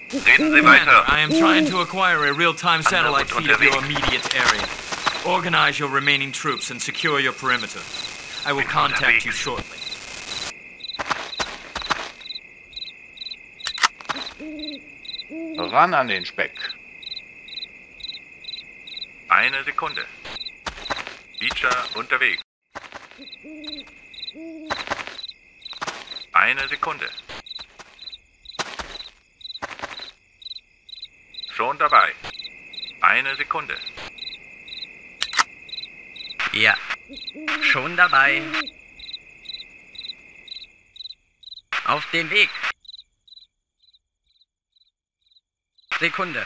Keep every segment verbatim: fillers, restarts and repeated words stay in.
Reden Sie weiter. I am trying to acquire a real-time satellite feed of your immediate area. Organize your remaining troops and secure your perimeter. I will contact you shortly. Ran an den Speck. Eine Sekunde. Beecher unterwegs. Eine Sekunde. Schon dabei. Eine Sekunde. Ja, schon dabei. Auf dem Weg. Sekunde.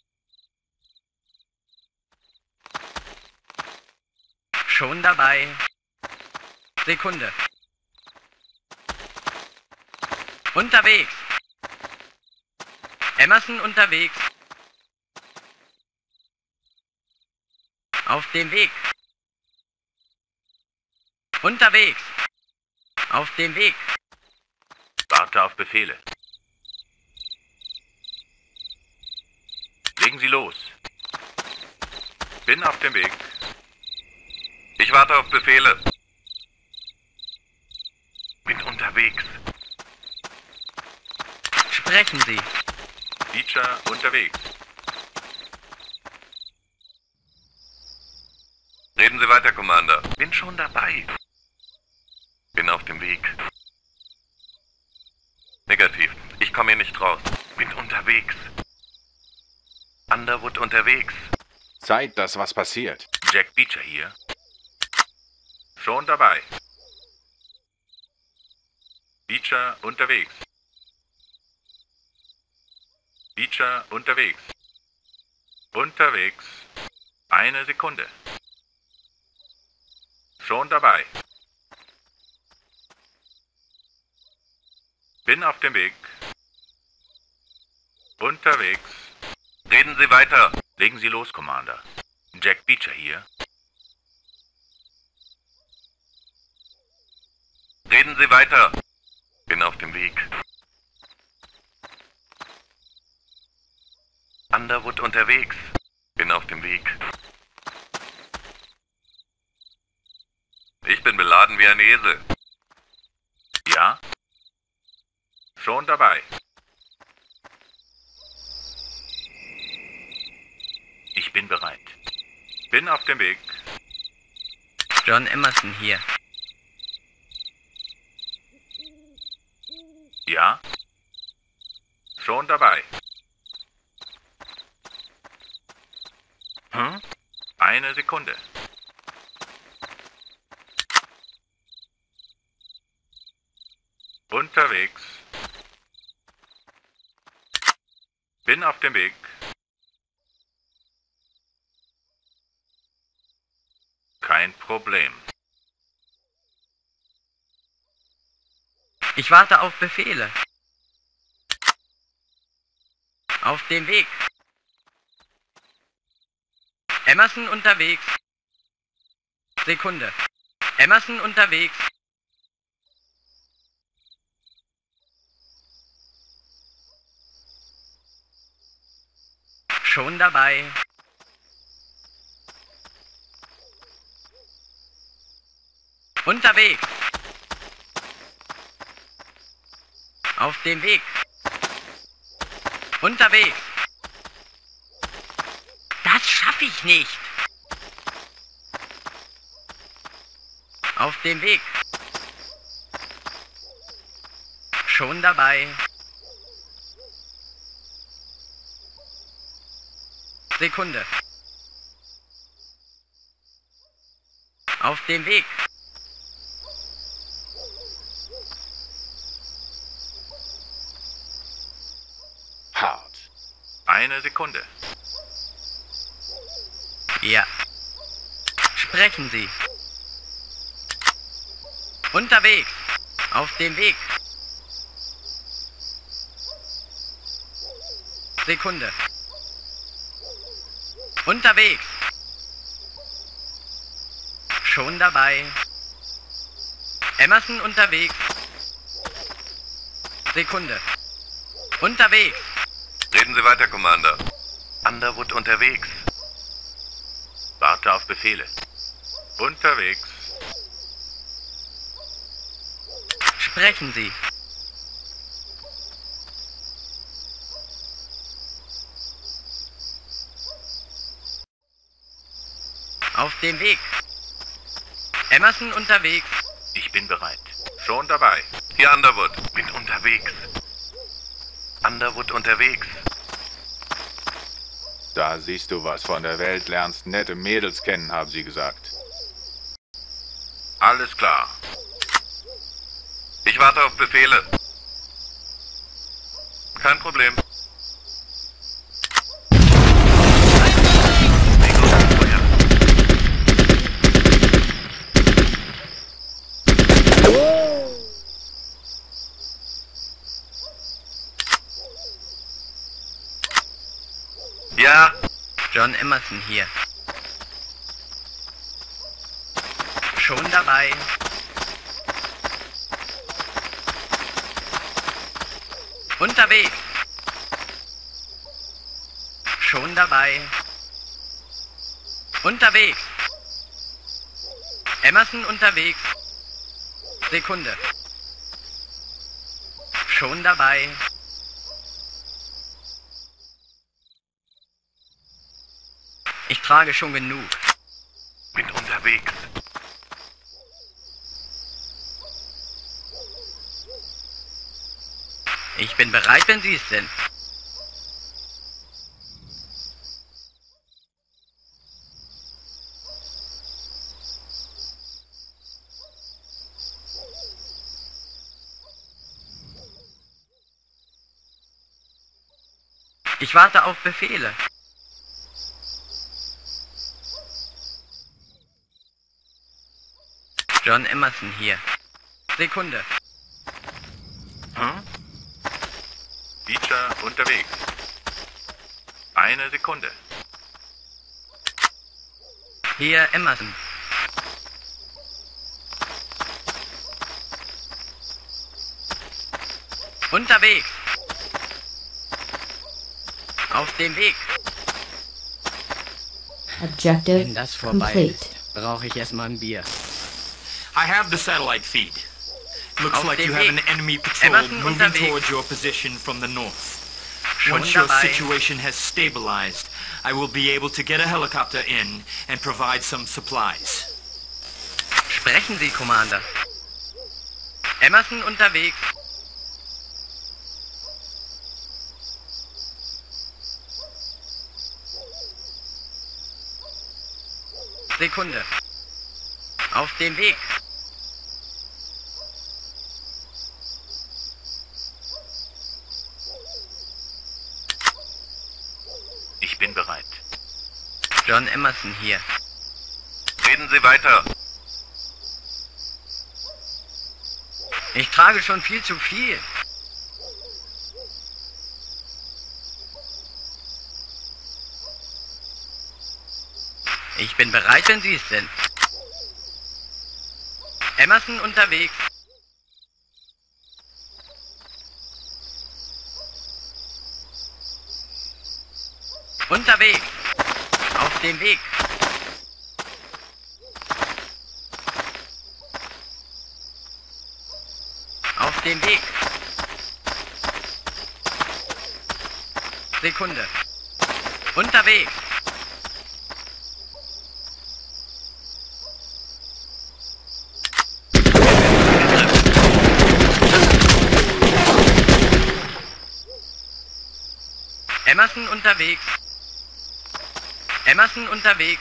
Schon dabei. Sekunde. Unterwegs. Emerson unterwegs. Auf dem Weg. Unterwegs. Auf dem Weg. Warte auf Befehle. Legen Sie los. Bin auf dem Weg. Ich warte auf Befehle. Bin unterwegs. Sprechen Sie. Beecher unterwegs. Reden Sie weiter, Commander. Bin schon dabei. Bin auf dem Weg. Negativ. Ich komme hier nicht raus. Bin unterwegs. Underwood unterwegs. Zeit, dass was passiert. Jack Beecher hier. Schon dabei. Beecher unterwegs. Beecher unterwegs. Unterwegs. Eine Sekunde. Schon dabei. Bin auf dem Weg. Unterwegs. Reden Sie weiter. Legen Sie los, Commander. Jack Beecher hier. Reden Sie weiter. Bin auf dem Weg. Underwood unterwegs. Bin auf dem Weg. Ich bin beladen wie ein Esel. Ja? Schon dabei. Ich bin bereit. Bin auf dem Weg. John Emerson hier. Ja? Schon dabei. Hm? Eine Sekunde. Unterwegs. Bin auf dem Weg. Kein Problem. Ich warte auf Befehle. Auf dem Weg. Emerson unterwegs. Sekunde. Emerson unterwegs. Schon dabei. Unterwegs. Auf dem Weg. Unterwegs. Das schaffe ich nicht. Auf dem Weg. Schon dabei. Sekunde. Auf dem Weg. Hart. Eine Sekunde. Ja. Sprechen Sie. Unterwegs. Auf dem Weg. Sekunde. Unterwegs. Schon dabei. Emerson unterwegs. Sekunde. Unterwegs. Reden Sie weiter, Commander. Underwood unterwegs. Warte auf Befehle. Unterwegs. Sprechen Sie. Auf dem Weg. Emerson unterwegs. Ich bin bereit. Schon dabei. Hier Underwood. Bin unterwegs. Underwood unterwegs. Da siehst du was von der Welt, lernst nette Mädels kennen, haben sie gesagt. Alles klar. Ich warte auf Befehle. Kein Problem. Ja, John Emerson hier. Schon dabei. Unterwegs. Schon dabei. Unterwegs. Emerson unterwegs. Sekunde. Schon dabei. Ich trage schon genug. bin unterwegs. Ich bin bereit, wenn Sie es sind. Ich warte auf Befehle. John Emerson hier. Sekunde. Hm? Beecher unterwegs. Eine Sekunde. Hier Emerson. Unterwegs. Auf dem Weg. Objective Wenn das vorbei complete. ist, brauche ich erstmal ein Bier. I have the satellite feed. Looks Auf like dem you have Weg. an enemy patrol Emerson moving unterwegs. towards your position from the north. Schon Once your dabei. situation has stabilized, I will be able to get a helicopter in and provide some supplies. Sprechen Sie, Commander. Emerson unterwegs. Sekunde. Auf dem Weg. Ich bin bereit. John Emerson hier. Reden Sie weiter. Ich trage schon viel zu viel. Ich bin bereit, wenn Sie es sind. Emerson unterwegs. Unterwegs. Auf dem Weg. Auf dem Weg. Sekunde. Unterwegs. Emerson unterwegs. Emerson unterwegs.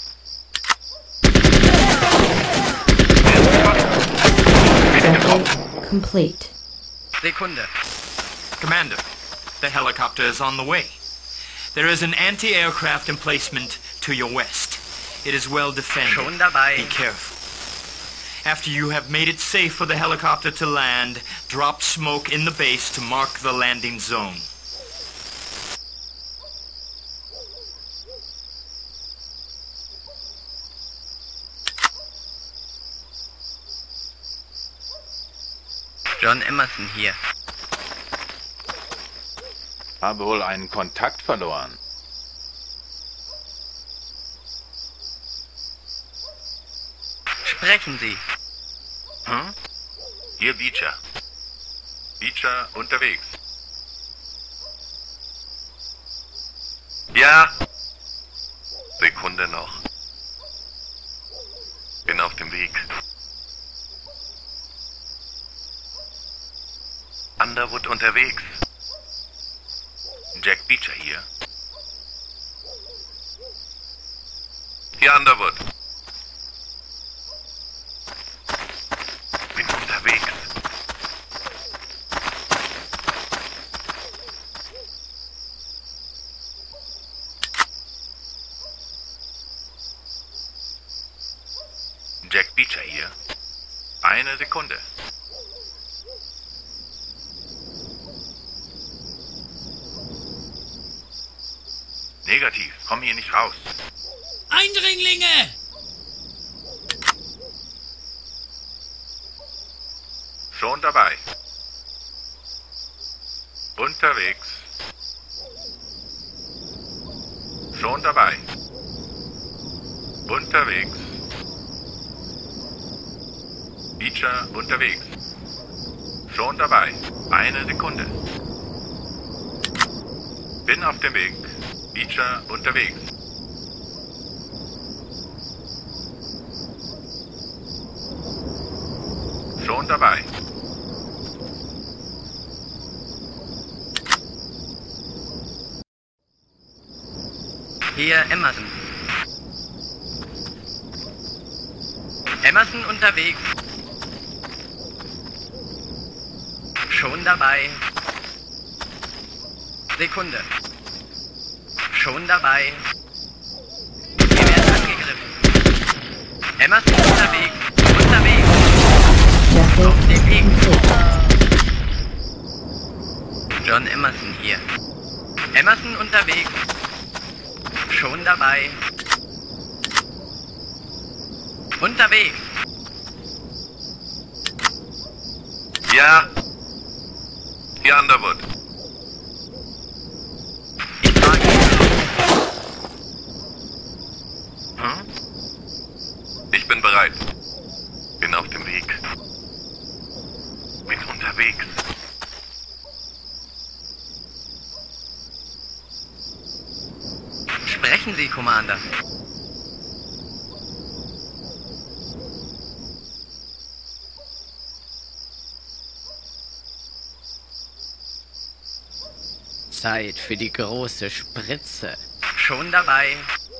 Objective complete. Sekunde. Commander, the helicopter is on the way. There is an anti-aircraft emplacement to your west. It is well defended. Schon dabei. Be careful. After you have made it safe for the helicopter to land, drop smoke in the base to mark the landing zone. John Emerson hier. Habe wohl einen Kontakt verloren. Sprechen Sie. Hm? Hier Beecher. Beecher unterwegs. Ja. Sekunde noch. Bin auf dem Weg. Underwood unterwegs. Jack Beecher hier. Hier Underwood. Bin unterwegs. Jack Beecher hier. Eine Sekunde. Negativ, komm hier nicht raus. Eindringlinge! Schon dabei. Unterwegs. Schon dabei. Unterwegs. Beecher unterwegs. Schon dabei. Eine Sekunde. Bin auf dem Weg. Beecher unterwegs. Schon dabei. Hier Emerson. Emerson unterwegs. Schon dabei. Sekunde. Schon dabei. Wir werden angegriffen. Emerson unterwegs. Unterwegs. Auf dem Weg. John Emerson hier. Emerson unterwegs. Schon dabei. Unterwegs. Ja. Hier Underwood. Ich frage Hm? Ich bin bereit. Bin auf dem Weg. Bin unterwegs. Sprechen Sie, Commander. Zeit für die große Spritze. Schon dabei.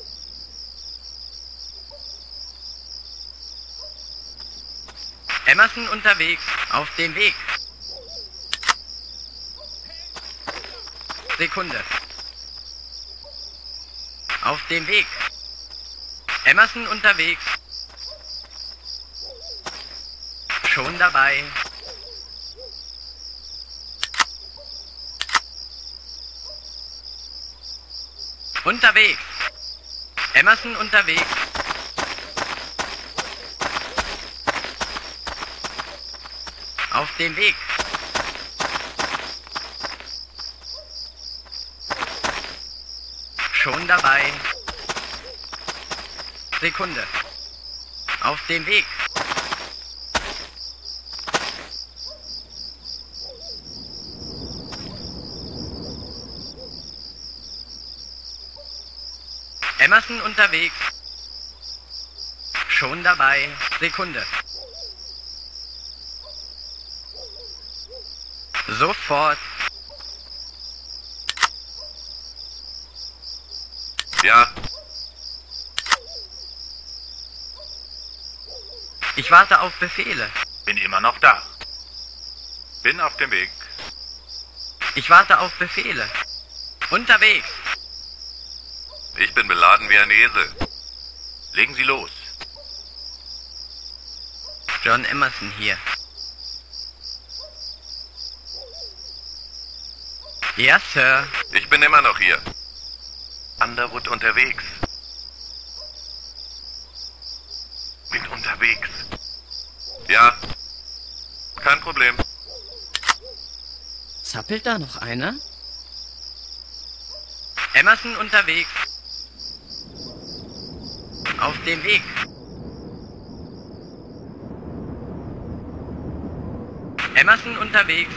Emerson unterwegs. Auf dem Weg. Sekunde. Auf dem Weg. Emerson unterwegs. Schon dabei. Unterwegs. Emerson unterwegs. Auf dem Weg. Schon dabei. Sekunde. Auf dem Weg. Emerson unterwegs. Schon dabei. Sekunde. Sofort. Ja. Ich warte auf Befehle. Bin immer noch da. Bin auf dem Weg. Ich warte auf Befehle. Unterwegs. Ich bin beladen wie ein Esel. Legen Sie los. John Emerson hier. Ja, Sir. Ich bin immer noch hier. Underwood unterwegs. Bin unterwegs. Ja. Kein Problem. Zappelt da noch einer? Emerson unterwegs. Auf dem Weg. Emerson unterwegs.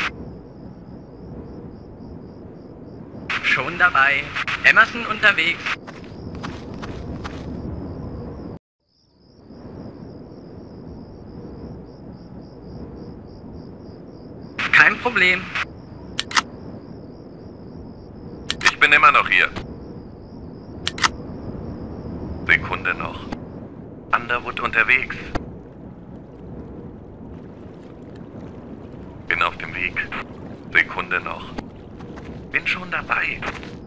Schon dabei. Emerson unterwegs. Kein Problem. Ich bin immer noch hier. Sekunde noch. Underwood unterwegs. Bin auf dem Weg. Sekunde noch. Bin schon dabei.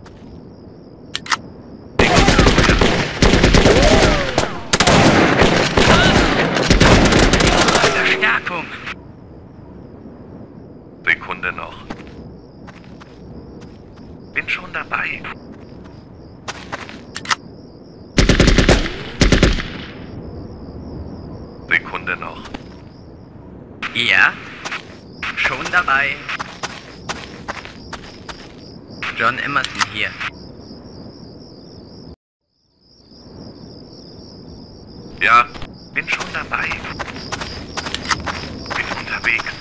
Verstärkung. Sekunde noch. Bin schon dabei. Sekunde noch. Ja. Schon dabei. John Emerson hier. Ja, bin schon dabei. Bin unterwegs.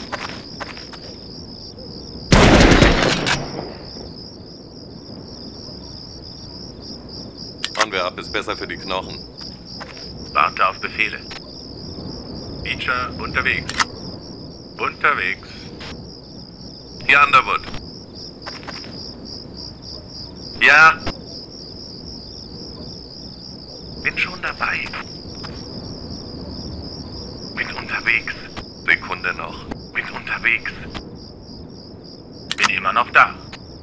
Fahren wir ab, ist besser für die Knochen. Warte auf Befehle. Beecher unterwegs. Unterwegs. Hier Underwood. Ja. Bin schon dabei. Bin unterwegs. Sekunde noch. Bin unterwegs. Bin immer noch da.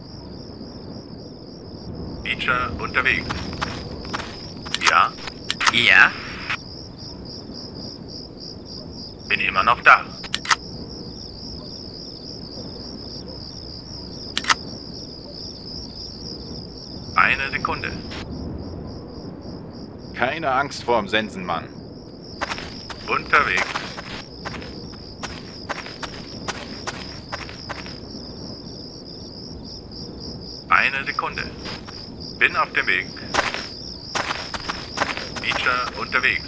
Beecher unterwegs. Ja. Ja. Bin immer noch da. Eine Sekunde. Keine Angst vorm Sensenmann. Unterwegs. Eine Sekunde. Bin auf dem Weg. Beecher unterwegs.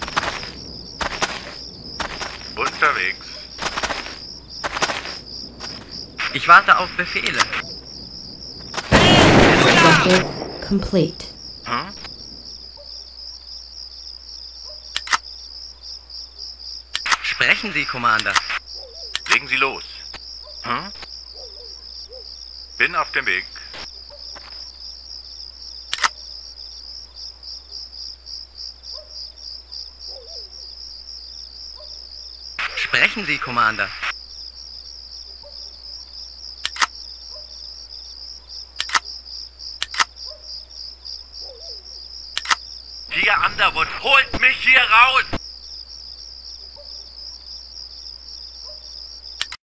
Unterwegs. Ich warte auf Befehle. Objective complete. Hm? Sprechen Sie, Commander. Legen Sie los. Hm? Bin auf dem Weg. Sprechen Sie, Commander. Hier Underwood, holt mich hier raus!